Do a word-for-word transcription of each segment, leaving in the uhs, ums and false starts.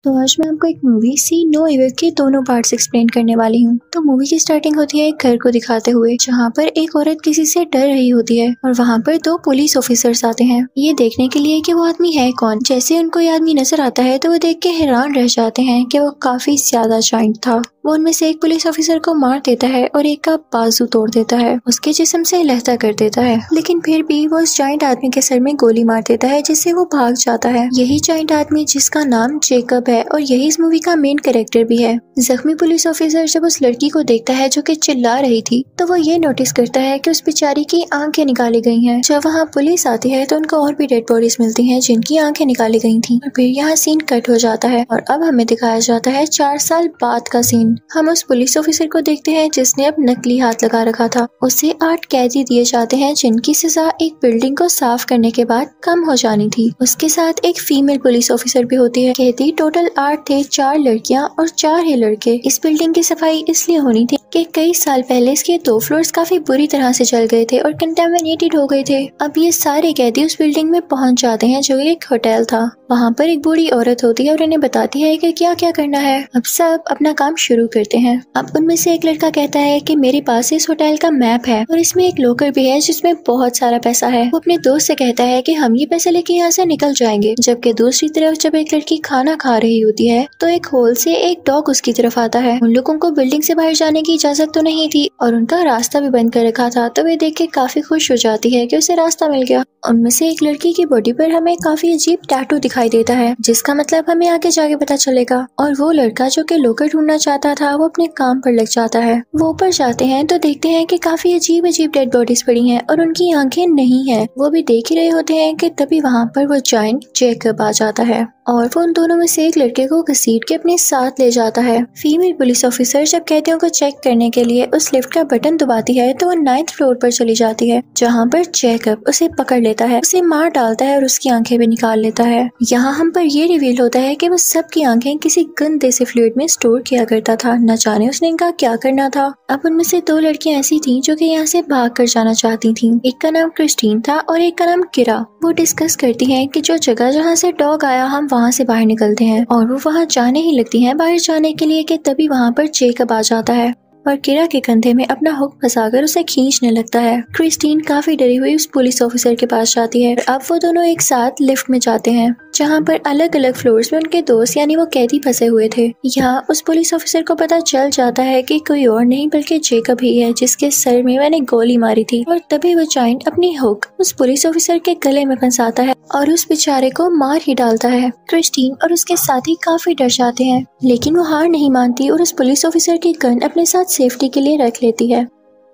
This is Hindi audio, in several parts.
तो आज मैं आपको एक मूवी सी नो इविल के दोनों पार्ट्स एक्सप्लेन करने वाली हूँ। तो मूवी की स्टार्टिंग होती है एक घर को दिखाते हुए, जहाँ पर एक औरत किसी से डर रही होती है और वहाँ पर दो पुलिस ऑफिसर्स आते हैं ये देखने के लिए कि वो आदमी है कौन। जैसे उनको ये आदमी नजर आता है तो वो देख के हैरान रह जाते हैं कि वो काफी ज्यादा जाइंट था। वो उनमें से एक पुलिस ऑफिसर को मार देता है और एक का बाजू तोड़ देता है, उसके जिस्म से लहता कर देता है, लेकिन फिर भी वो उस जाइंट आदमी के सर में गोली मार देता है जिससे वो भाग जाता है। यही जाइंट आदमी जिसका नाम जेकब है और यही इस मूवी का मेन कैरेक्टर भी है। जख्मी पुलिस ऑफिसर जब उस लड़की को देखता है जो कि चिल्ला रही थी तो वो ये नोटिस करता है कि उस बेचारी की आंखें निकाली गई हैं। जब वहाँ पुलिस आती है तो उनको और भी डेड बॉडीज मिलती हैं जिनकी आंखें निकाली गई थी। और फिर यहाँ सीन कट हो जाता है और अब हमें दिखाया जाता है चार साल बाद का सीन। हम उस पुलिस ऑफिसर को देखते हैं जिसने अब नकली हाथ लगा रखा था। उसे आठ कैदी दिए जाते हैं जिनकी सजा एक बिल्डिंग को साफ करने के बाद कम हो जानी थी। उसके साथ एक फीमेल पुलिस ऑफिसर भी होती है। कैदी टोटल आठ थे, चार लड़कियां और चार ही लड़के। इस बिल्डिंग की सफाई इसलिए होनी थी कि कई साल पहले इसके दो फ्लोर्स काफी बुरी तरह से जल गए थे और कंटेमिनेटेड हो गए थे। अब ये सारे कैदी उस बिल्डिंग में पहुंच जाते हैं जो एक होटल था। वहाँ पर एक बूढ़ी औरत होती है और इन्हें बताती है कि क्या क्या करना है। अब सब अपना काम शुरू करते हैं। अब उनमें से एक लड़का कहता है कि मेरे पास इस होटल का मैप है और इसमें एक लॉकर भी है जिसमें बहुत सारा पैसा है। वो अपने दोस्त से कहता है कि हम ये पैसे लेके यहाँ से निकल जाएंगे। जबकि दूसरी तरफ जब एक लड़की खाना खा रही होती है तो एक होल से एक डॉग उसकी तरफ आता है। उन लोगों को बिल्डिंग से बाहर जाने की इजाजत तो नहीं थी और उनका रास्ता भी बंद कर रखा था, तो वे देख के काफी खुश हो जाती है कि उसे रास्ता मिल गया। उनमें से एक लड़की की बॉडी पर हमें काफी अजीब टैटू दिखाई देता है जिसका मतलब हमें आगे जाके पता चलेगा। और वो लड़का जो कि लॉकर ढूंढना चाहता था वो अपने काम पर लग जाता है। वो ऊपर जाते हैं तो देखते हैं कि काफी अजीब अजीब डेड बॉडीज पड़ी हैं और उनकी आंखें नहीं है। वो भी देख ही रहे होते हैं कि तभी वहाँ पर वो जाइंट जेकब आ जाता है और वो उन दोनों में से एक लड़के को घसीट के अपने साथ ले जाता है। फीमेल पुलिस ऑफिसर जब कैदियों को चेक करने के लिए उस लिफ्ट का बटन दबाती है तो वो नाइन्थ फ्लोर पर चली जाती है, जहाँ पर जेकब उसे पकड़ लेता है, उसे मार डालता है और उसकी आंखें भी निकाल लेता है। यहाँ हम पर ये रिवील होता है कि वो सबकी आंखें किसी गंदे से फ्लूइड में स्टोर किया करता था। न जाने उसने इनका क्या करना था। अब उनमें से दो लड़कियां ऐसी थी जो कि यहाँ से भाग कर जाना चाहती थी। एक का नाम क्रिस्टीन था और एक का नाम किरा। वो डिस्कस करती है कि जो जगह जहाँ से डॉग आया हम वहाँ से बाहर निकलते हैं और वो वहाँ जाने ही लगती हैं बाहर जाने के लिए कि तभी वहाँ पर जेकब आ जाता है और किरा के कंधे में अपना हुक फंसाकर उसे खींचने लगता है। क्रिस्टीन काफी डरी हुई उस पुलिस ऑफिसर के पास जाती है। अब वो दोनों एक साथ लिफ्ट में जाते हैं जहाँ पर अलग अलग फ्लोर्स में उनके दोस्त यानी वो कैदी फंसे हुए थे। यहाँ उस पुलिस ऑफिसर को पता चल जाता है कि कोई और नहीं बल्कि जेकब ही है जिसके सर में मैंने गोली मारी थी। और तभी वो जाइंट अपनी हुक उस पुलिस ऑफिसर के गले में फंसाता है और उस बेचारे को मार ही डालता है। क्रिस्टीन और उसके साथी काफी डर जाते हैं, लेकिन वो हार नहीं मानती और उस पुलिस ऑफिसर की गन अपने साथ सेफ्टी के लिए रख लेती है।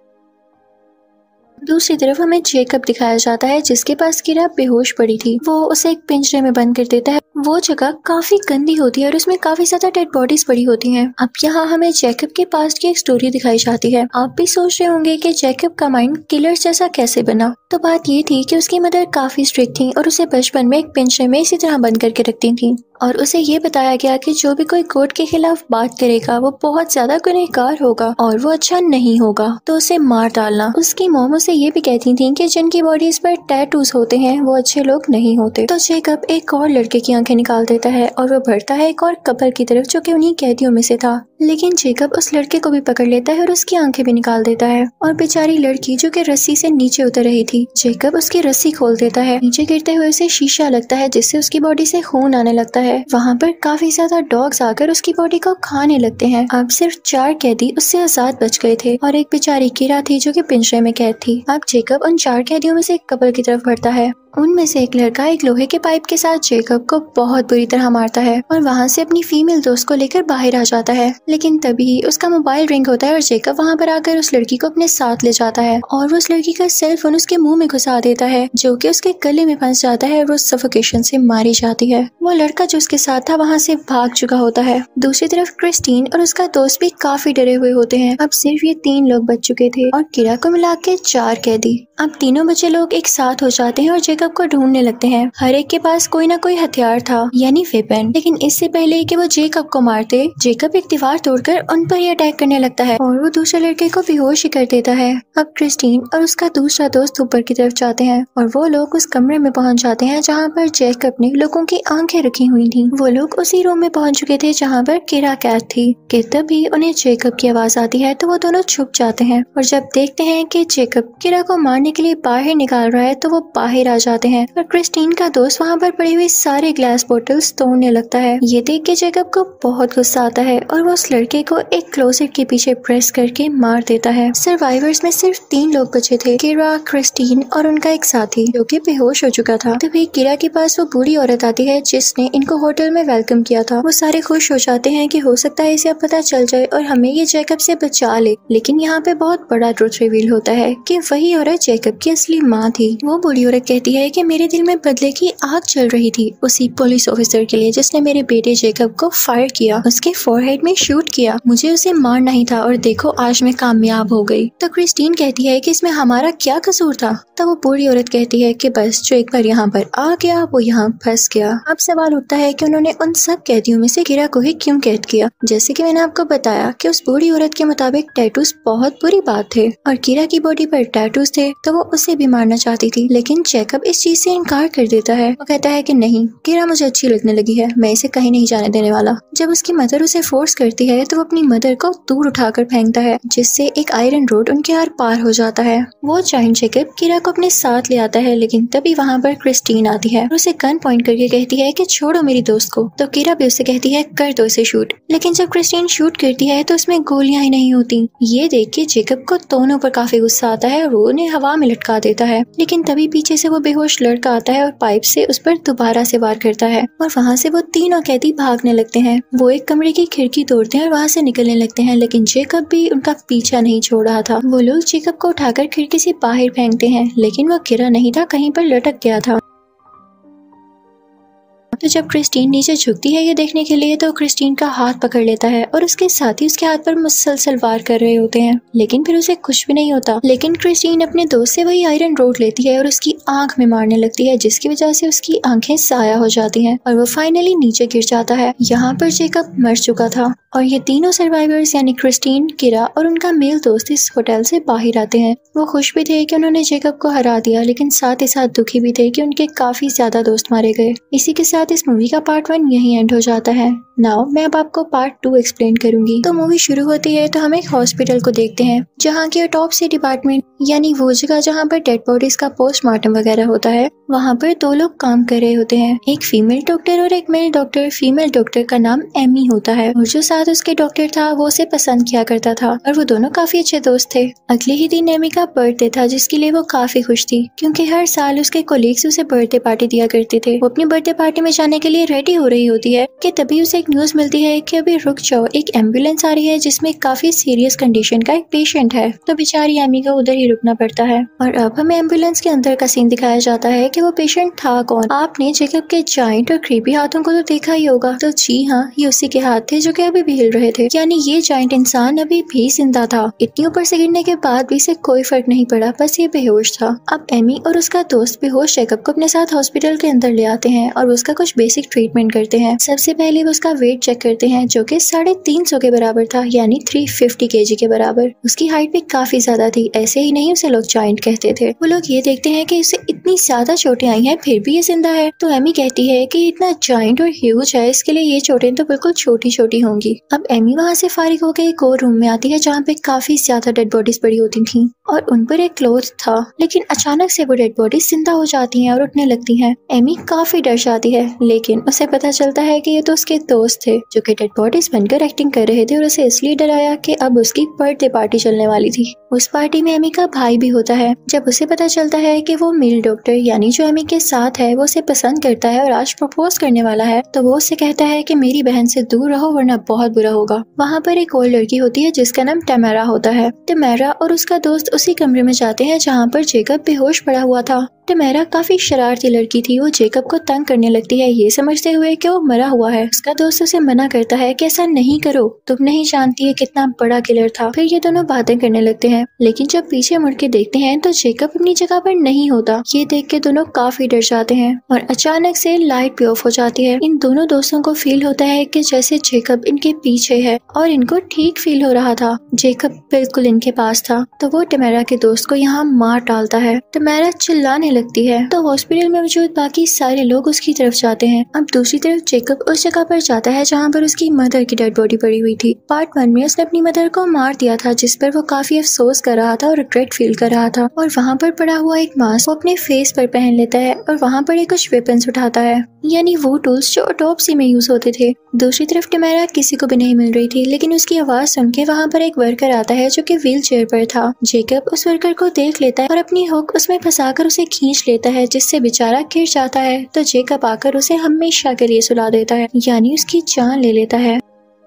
दूसरी तरफ हमें जेकब दिखाया जाता है जिसके पास किरा बेहोश पड़ी थी। वो उसे एक पिंजरे में बंद कर देता है। वो जगह काफी गंदी होती है और उसमें काफी ज्यादा डेड बॉडीज पड़ी होती हैं। अब यहाँ हमें जेकब के पास्ट की एक स्टोरी दिखाई जाती है। आप भी सोच रहे होंगे कि जेकब का माइंड किलर जैसा कैसे बना। तो बात ये थी कि उसकी मदर काफी स्ट्रिक्ट थी और उसे बचपन में एक पिंजरे में इसी तरह बंद करके रखती थी और उसे ये बताया गया कि जो भी कोई कोर्ट के खिलाफ बात करेगा वो बहुत ज्यादा गुनहगार होगा और वो अच्छा नहीं होगा, तो उसे मार डालना। उसकी मॉम उसे ये भी कहती थी कि जिनकी बॉडीज पर टैटूज होते हैं वो अच्छे लोग नहीं होते। तो जेकब एक और लड़के की आंखें निकाल देता है और वो बढ़ता है एक और कपल की तरफ जो कि उन्हीं कैदियों में से था। लेकिन जेकब उस लड़के को भी पकड़ लेता है और उसकी आंखें भी निकाल देता है। और बेचारी लड़की जो कि रस्सी से नीचे उतर रही थी, जेकब उसकी रस्सी खोल देता है। नीचे गिरते हुए उसे शीशा लगता है जिससे उसकी बॉडी से खून आने लगता है। वहाँ पर काफी ज्यादा डॉग्स आकर उसकी बॉडी को खाने लगते हैं। अब सिर्फ चार कैदी उससे आजाद बच गए थे और एक बेचारी किरा थी जो कि पिंजरे में कैद थी। अब जेकब उन चार कैदियों में से एक कपल की तरफ बढ़ता है। उनमें से एक लड़का एक लोहे के पाइप के साथ जेकब को बहुत बुरी तरह मारता है और वहाँ से अपनी फीमेल दोस्त को लेकर बाहर आ जाता है। लेकिन तभी उसका मोबाइल रिंग होता है और जेकब वहाँ पर आकर उस लड़की को अपने साथ ले जाता है और वो उस लड़की का सेल फोन उसके मुंह में घुसा देता है जो कि उसके गले में फंस जाता है और वो सफोकेशन से मारी जाती है। वो लड़का जो उसके साथ था वहाँ से भाग चुका होता है। दूसरी तरफ क्रिस्टीन और उसका दोस्त भी काफी डरे हुए होते हैं। अब सिर्फ ये तीन लोग बच चुके थे और किरा को मिला के चार कैदी। अब तीनों बच्चे लोग एक साथ हो जाते हैं और जेकब को ढूंढने लगते हैं। हर एक के पास कोई ना कोई हथियार था यानी वेपन। लेकिन इससे पहले कि वो जेकब को मारते, जेकब एक दीवार दीवार तोड़कर उन पर ही अटैक करने लगता है और वो दूसरे लड़के को बेहोश ही कर देता है। अब क्रिस्टीन और उसका दूसरा दोस्त ऊपर की तरफ जाते हैं और वो लोग उस कमरे में पहुंच जाते हैं जहाँ पर जैकब ने लोगों की आंखें रखी हुई थी। वो लोग उसी रूम में पहुंच चुके थे जहाँ पर किरा कैद थी कि तभी उन्हें जैकब की आवाज आती है तो वो दोनों छुप जाते हैं और जब देखते हैं कि जैकब किरा को मारने के लिए बाहर निकाल रहा है तो वो बाहर आ जाते हैं और क्रिस्टीन का दोस्त वहाँ पर पड़े हुए सारे ग्लास बोतल्स तोड़ने लगता है। ये देख के जैकब को बहुत गुस्सा आता है और वो उस लड़के को एक क्लोजेट के पीछे प्रेस करके मार देता है। सर्वाइवर्स में सिर्फ तीन लोग बचे थे, किरा, क्रिस्टीन और उनका एक साथी जो कि बेहोश हो चुका था। तभी किरा के पास वो बूढ़ी औरत आती है जिसने इनको होटल में वेलकम किया था। वो सारे खुश हो जाते हैं कि हो सकता है इसे अब पता चल जाए और हमें ये जैकब से बचा ले, लेकिन यहाँ पे बहुत बड़ा ट्रुथ रिवील होता है कि वही औरत जैकब की असली माँ थी। वो बूढ़ी औरत कहती है कि मेरे दिल में बदले की आग चल रही थी उसी पुलिस ऑफिसर के लिए जिसने मेरे बेटे जैकब को फायर किया, उसके फोरहेड में शूट किया। मुझे उसे मारना ही था और देखो आज मैं कामयाब हो गई। तो क्रिस्टीन कहती है कि इसमें हमारा क्या कसूर था? तो वो बूढ़ी औरत कहती है कि बस जो एक बार यहाँ पर आ गया वो यहाँ फंस गया। अब सवाल उठता है कि उन्होंने उन सब कैदियों में से किरा को ही क्यों कैद किया? जैसे कि मैंने आपको बताया कि उस बूढ़ी औरत के मुताबिक टैटूज बहुत बुरी बात थे और किरा की बॉडी पर टैटूज थे तो वो उसे भी मारना चाहती थी, लेकिन जैकब इस चीज से इनकार कर देता है। वो कहता है कि नहीं, किरा मुझे अच्छी लगने लगी है, मैं इसे कहीं नहीं जाने देने वाला। जब उसकी मदर उसे फोर्स करती है तो वो अपनी मदर को दूर उठाकर फेंकता है जिससे एक आयरन रोड उनके आर पार हो जाता है। वो जाइंट जैकब किरा को अपने साथ ले आता है, लेकिन तभी वहाँ पर क्रिस्टीन आती है और उसे गन पॉइंट करके कहती है कि छोड़ो मेरी दोस्त को। तो किरा भी उसे कहती है कर दो इसे शूट, लेकिन जब क्रिस्टीन शूट करती है तो उसमें गोलियां ही नहीं होती। ये देख के जैकब को दोनों पर काफी गुस्सा आता है और वो उन्हें हवा में लटका देता है, लेकिन तभी पीछे से वो बेहोश लड़का आता है और पाइप से उस पर दोबारा से वार करता है और वहाँ से वो तीनों कैदी भागने लगते हैं। वो एक कमरे की खिड़की तोड़ते हैं और वहाँ से निकलने लगते हैं, लेकिन जैकब भी उनका पीछा नहीं छोड़ रहा था। वो लोग जैकब को उठाकर खिड़की से बाहर फेंकते हैं, लेकिन वो गिरा नहीं था, कहीं पर लटक गया था। तो जब क्रिस्टीन नीचे झुकती है ये देखने के लिए तो क्रिस्टीन का हाथ पकड़ लेता है और उसके साथी उसके हाथ पर मुसलसल वार कर रहे होते हैं, लेकिन फिर उसे कुछ भी नहीं होता। लेकिन क्रिस्टीन अपने दोस्त से वही आयरन रोड लेती है और उसकी आंख में मारने लगती है, जिसकी वजह से उसकी आंखें साया हो जाती हैं और वो फाइनली नीचे गिर जाता है। यहाँ पर जैकब मर चुका था और ये तीनों सर्वाइवर्स यानी क्रिस्टीन, किरा और उनका मेल दोस्त इस होटल से बाहर आते हैं। वो खुश भी थे कि उन्होंने जैकब को हरा दिया, लेकिन साथ ही साथ दुखी भी थे कि उनके काफी ज्यादा दोस्त मारे गए। इसी के साथ इस मूवी का पार्ट वन यहीं एंड हो जाता है। नाउ मैं अब आपको पार्ट टू एक्सप्लेन करूंगी। तो मूवी शुरू होती है तो हम एक हॉस्पिटल को देखते हैं जहाँ की ऑटोप्सी डिपार्टमेंट यानी वो जगह जहाँ पर डेड बॉडीज का पोस्टमार्टम वगैरह होता है, वहाँ पर दो लोग काम कर रहे होते हैं, एक फीमेल डॉक्टर और एक मेल डॉक्टर। फीमेल डॉक्टर का नाम एमी होता है और जो साथ उसके डॉक्टर था वो उसे पसंद किया करता था और वो दोनों काफी अच्छे दोस्त थे। अगले ही दिन एमी का बर्थडे था जिसके लिए वो काफी खुश थी क्योंकि हर साल उसके कोलीग्स उसे बर्थडे पार्टी दिया करते थे। वो अपनी बर्थडे पार्टी में जाने के लिए रेडी हो रही होती है कि तभी उसे एक न्यूज मिलती है कि अभी रुक जाओ, एक एम्बुलेंस आ रही है जिसमें काफी सीरियस कंडीशन का एक पेशेंट है। तो बेचारी एमी को उधर ही रुकना पड़ता है और अब हमें एम्बुलेंस के अंदर का सीन दिखाया जाता है कि वो पेशेंट था कौन। आपने जैकब के जाइंट और क्रीपी हाथों को तो देखा ही होगा। तो जी हाँ, ये उसी के हाथ थे जो कि अभी भी हिल रहे थे, यानी ये जाइंट इंसान अभी भी जिंदा था। इतनी ऊपर से गिरने के बाद भी इसे कोई फर्क नहीं पड़ा, बस ये बेहोश था। अब एमी और उसका दोस्त बेहोश जैकब को अपने साथ हॉस्पिटल के अंदर ले आते हैं और उसका कुछ बेसिक ट्रीटमेंट करते हैं। सबसे पहले वो उसका वेट चेक करते हैं जो कि साढ़े तीन सौ के बराबर था, यानी थ्री फिफ्टी केजी के बराबर। उसकी हाइट भी काफी ज्यादा थी, ऐसे ही नहीं उसे लोग जाइंट कहते थे। वो लोग ये देखते हैं कि उसे इतनी ज्यादा चोटें आई हैं फिर भी ये जिंदा है। तो एमी कहती है कि इतना जाइंट और ह्यूज है, इसके लिए ये चोटें तो बिल्कुल छोटी छोटी होंगी। अब एमी वहाँ से फारिग होकर एक और रूम में आती है जहाँ पे काफी ज्यादा डेड बॉडीज पड़ी होती थी और उन पर एक क्लोथ था, लेकिन अचानक से वो डेड बॉडीज जिंदा हो जाती हैं और उठने लगती हैं। एमी काफी डर जाती है, लेकिन उसे पता चलता है कि ये तो उसके दोस्त थे जो कि डेड बॉडीज बनकर एक्टिंग कर रहे थे और उसे इसलिए डराया कि अब उसकी बर्थडे पार्टी चलने वाली थी। उस पार्टी में एमी का भाई भी होता है। जब उसे पता चलता है कि वो मेल डॉक्टर यानी जो एमी के साथ है वो उसे पसंद करता है और आज प्रपोज करने वाला है, तो वो उससे कहता है कि मेरी बहन से दूर रहो वरना बहुत बुरा होगा। वहाँ पर एक और लड़की होती है जिसका नाम टैमारा होता है। टैमारा और उसका दोस्त उसी कमरे में जाते हैं जहाँ पर जैकब बेहोश पड़ा हुआ था। टैमारा काफी शरारती लड़की थी। वो जैकब को तंग करने लगती है है ये समझते हुए कि वो मरा हुआ है। उसका दोस्त उसे मना करता है कि ऐसा नहीं करो, तुम नहीं जानती है कितना बड़ा किलर था। फिर ये दोनों बातें करने लगते हैं, लेकिन जब पीछे मुड़ के देखते हैं तो जेकब अपनी जगह पर नहीं होता। ये देख के दोनों काफी डर जाते हैं और अचानक से लाइट भी ऑफ हो जाती है। इन दोनों दोस्तों को फील होता है कि जैसे जेकब इनके पीछे है और इनको ठीक फील हो रहा था। जेकब बिल्कुल इनके पास था तो वो टमेरा के दोस्त को यहाँ मार डालता है। टमेरा चिल्लाने लगती है तो हॉस्पिटल में मौजूद बाकी सारे लोग उसकी तरफ जाते हैं। अब दूसरी तरफ जेकब उस जगह पर जाता है जहाँ पर उसकी मदर की डेड बॉडी पड़ी हुई थी। पार्ट वन में उसने अपनी मदर को मार दिया था, जिस पर वो काफी अफसोस कर रहा था और रिग्रेट फील कर रहा था। और वहाँ पर पड़ा हुआ एक मास्क वो अपने फेस पर पहन लेता है और वहाँ पर एक कुछ वेपन्स उठाता है, यानी वो टूल्स जो ऑटोप्सी में यूज होते थे। दूसरी तरफ टमेरा किसी को भी नहीं मिल रही थी, लेकिन उसकी आवाज सुन के वहाँ पर एक वर्कर आता है जो कि व्हील चेयर पर था। जेकब उस वर्कर को देख लेता है और अपनी हुक उसमें फंसाकर उसे खींच लेता है, जिससे बेचारा गिर जाता है। तो जेकब आकर उसे हमेशा के लिए सुला देता है, यानी उसकी जान ले लेता है।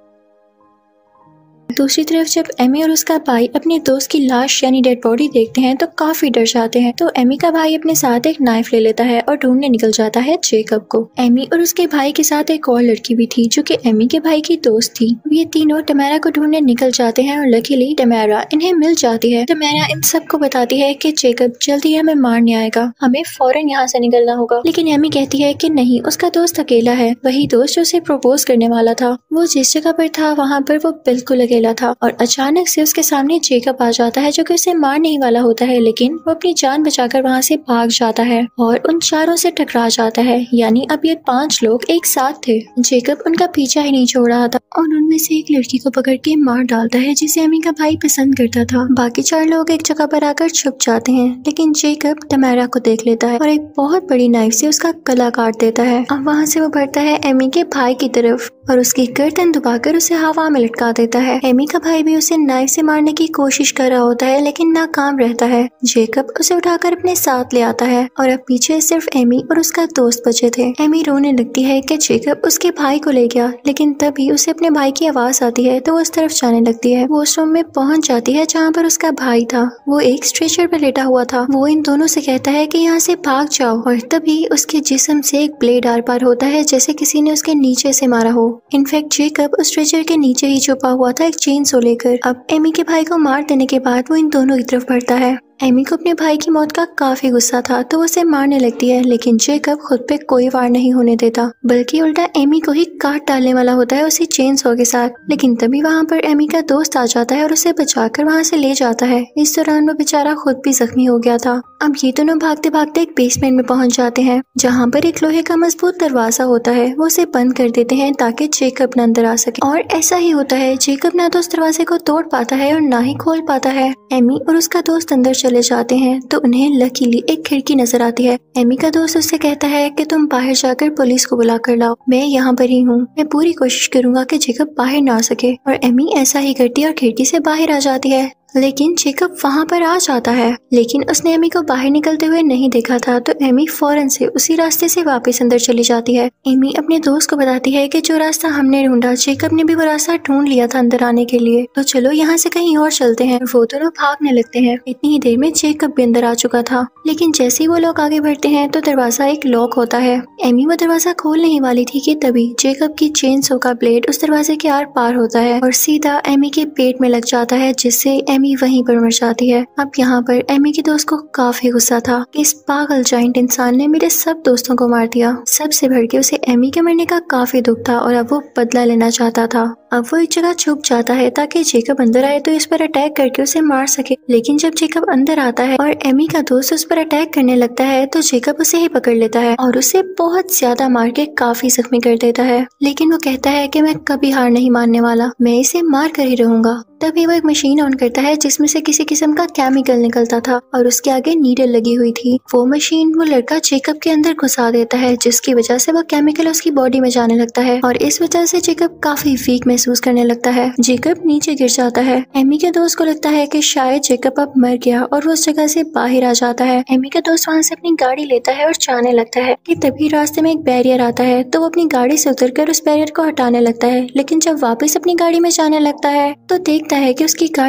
दूसरी तरफ जब एमी और उसका भाई अपने दोस्त की लाश यानी डेड बॉडी देखते हैं तो काफी डर जाते हैं। तो एमी का भाई अपने साथ एक नाइफ ले लेता है और ढूंढने निकल जाता है जेकब को। एमी और उसके भाई के साथ एक और लड़की भी थी जो कि एमी के भाई की दोस्त थी। ये तीनों टमेरा को ढूंढने निकल जाते हैं और लकीली टमेरा इन्हें मिल जाती है। टमेरा इन सबको बताती है कि जेकब जल्दी हमें मारने आएगा, हमें फौरन यहाँ से निकलना होगा। लेकिन एमी कहती है कि नहीं, उसका दोस्त अकेला है, वही दोस्त जो उसे प्रपोज करने वाला था। वो जिस जगह पर था वहाँ पर वो बिल्कुल अकेला था और अचानक से उसके सामने जेकब आ जाता है जो कि उसे मारने ही वाला होता है, लेकिन वो अपनी जान बचाकर वहाँ से भाग जाता है और उन चारों से टकरा जाता है। यानी अब ये पांच लोग एक साथ थे। जेकब उनका पीछा ही नहीं छोड़ रहा था और उनमें से एक लड़की को पकड़ के मार डालता है जिसे एमी का भाई पसंद करता था। बाकी चार लोग एक जगह पर आकर छुप जाते हैं, लेकिन जेकब टमेरा को देख लेता है और एक बहुत बड़ी नाइफ से उसका गला काट देता है। अब वहाँ से वो बढ़ता है एमी के भाई की तरफ और उसकी गर्दन दबाकर उसे हवा में लटका देता है। एमी का भाई भी उसे नाइफ से मारने की कोशिश कर रहा होता है, लेकिन नाकाम रहता है। जेकब उसे उठाकर अपने साथ ले आता है और अब पीछे सिर्फ एमी और उसका दोस्त बचे थे। एमी रोने लगती है कि जेकब उसके भाई को ले गया, लेकिन तभी उसे अपने भाई की आवाज आती है तो वो उस तरफ जाने लगती है। वो उस रूम में पहुंच जाती है जहाँ पर उसका भाई था। वो एक स्ट्रेचर पर लेटा हुआ था। वो इन दोनों से कहता है कि यहाँ से भाग जाओ और तभी उसके जिस्म से एक ब्लेड आर पार होता है, जैसे किसी ने उसके नीचे से मारा हो। इनफैक्ट जेकब उस स्ट्रेचर के नीचे ही छुपा हुआ था एक चेन सो लेकर। अब एमी के भाई को मार देने के बाद वो इन दोनों की तरफ बढ़ता है। एमी को अपने भाई की मौत का काफी गुस्सा था तो वो उसे मारने लगती है, लेकिन जेकब खुद पे कोई वार नहीं होने देता, बल्कि उल्टा एमी को ही काट डालने वाला होता है उसी चेन सॉ के साथ। लेकिन तभी वहाँ पर एमी का दोस्त आ जाता है और उसे बचाकर वहाँ से ले जाता है। इस दौरान वो बेचारा खुद भी जख्मी हो गया था। अब ये दोनों भागते भागते एक बेसमेंट में पहुंच जाते हैं जहाँ पर एक लोहे का मजबूत दरवाजा होता है। वो उसे बंद कर देते हैं ताकि जेकब न अंदर आ सके, और ऐसा ही होता है। जेकब ना तो उस दरवाजे को तोड़ पाता है और ना ही खोल पाता है। एमी और उसका दोस्त अंदर चले जाते हैं तो उन्हें लकीली एक खिड़की नजर आती है। एमी का दोस्त उससे कहता है कि तुम बाहर जाकर पुलिस को बुला कर लाओ, मैं यहाँ पर ही हूँ, मैं पूरी कोशिश करूंगा कि जेकब बाहर ना आ सके। और एमी ऐसा ही करती है और खिड़की से बाहर आ जाती है। लेकिन जेकब वहाँ पर आ जाता है, लेकिन उसने एमी को बाहर निकलते हुए नहीं देखा था तो एमी फौरन से उसी रास्ते से वापस अंदर चली जाती है। एमी अपने दोस्त को बताती है कि जो रास्ता हमने ढूंढा जेकब ने भी वो रास्ता ढूंढ लिया था अंदर आने के लिए, तो चलो यहाँ से कहीं और चलते हैं। वो दोनों भागने लगते हैं। इतनी ही देर में जेकब भी अंदर आ चुका था, लेकिन जैसे ही वो लोग आगे बढ़ते हैं तो दरवाजा एक लॉक होता है। एमी वो दरवाजा खोलने ही वाली थी कि तभी जेकब की चेन सो का ब्लेड उस दरवाजे के आर पार होता है और सीधा एमी के पेट में लग जाता है, जिससे एमी वहीं पर मर जाती है। अब यहाँ पर एमी के दोस्त को काफी गुस्सा था कि इस पागल जाइंट इंसान ने मेरे सब दोस्तों को मार दिया। सबसे बढ़ के उसे एमी के मरने का काफी दुख था और अब वो बदला लेना चाहता था। अब वो एक जगह छुप जाता है ताकि जेकब अंदर आए तो इस पर अटैक करके उसे मार सके। लेकिन जब जेकब अंदर आता है और एमी का दोस्त उस पर अटैक करने लगता है तो जेकब उसे ही पकड़ लेता है और उसे बहुत ज्यादा मार के काफी जख्मी कर देता है। लेकिन वो कहता है कि मैं कभी हार नहीं मानने वाला, मैं इसे मार कर ही रहूंगा। तभी वो एक मशीन ऑन करता है जिसमें से किसी किस्म का केमिकल निकलता था और उसके आगे नीडल लगी हुई थी। वो मशीन वो लड़का जेकब के अंदर घुसा देता है, जिसकी वजह से वो केमिकल उसकी बॉडी में जाने लगता है और इस वजह से जेकब काफी वीक महसूस करने लगता है। जेकब नीचे गिर जाता है। एमी के दोस्त को लगता है कि शायद जेकब अब मर गया और वो उस जगह से बाहर आ जाता है। एमी का दोस्त वहाँ से अपनी गाड़ी लेता है और जाने लगता है कि तभी रास्ते में एक बैरियर आता है तो वो अपनी गाड़ी से उतरकर उस बैरियर को हटाने लगता है। लेकिन जब वापस अपनी गाड़ी में जाने लगता है तो देख है कि उसकी गाड़ी का दरवाजा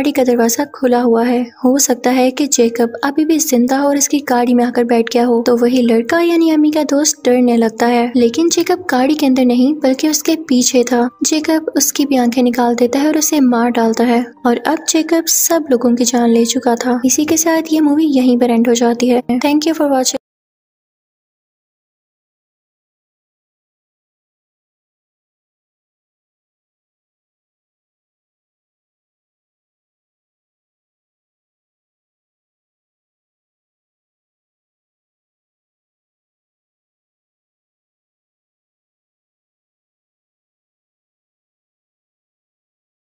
दरवाजा खुला हुआ है। हो सकता है कि जेकब अभी भी जिंदा हो और इसकी गाड़ी में आकर बैठ गया हो। तो वही लड़का यानी अम्मी का दोस्त डरने लगता है, लेकिन जेकब गाड़ी के अंदर नहीं बल्कि उसके पीछे था। जेकब उसकी भी आंखें निकाल देता है और उसे मार डालता है और अब जेकब सब लोगों की जान ले चुका था। इसी के साथ ये मूवी यहीं पर एंड हो जाती है। Thank you for watching.